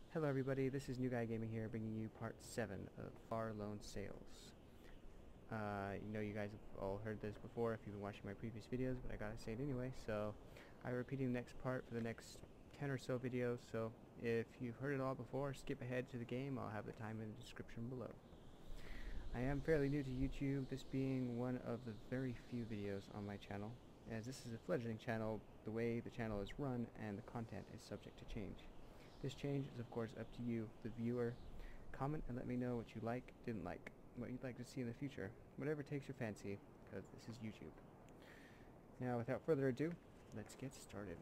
Hello everybody, this is New Guy Gaming here, bringing you part 7 of Far Lone Sales. You guys have all heard this before if you've been watching my previous videos, but I gotta say it anyway, so I'm repeating the next part for the next 10 or so videos, so if you've heard it all before, skip ahead to the game. I'll have the time in the description below. I am fairly new to YouTube, this being one of the very few videos on my channel. As this is a fledgling channel, the way the channel is run and the content is subject to change. This change is of course up to you, the viewer. Comment and let me know what you like, didn't like, what you'd like to see in the future. Whatever takes your fancy, because this is YouTube. Now without further ado, let's get started.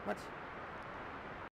What?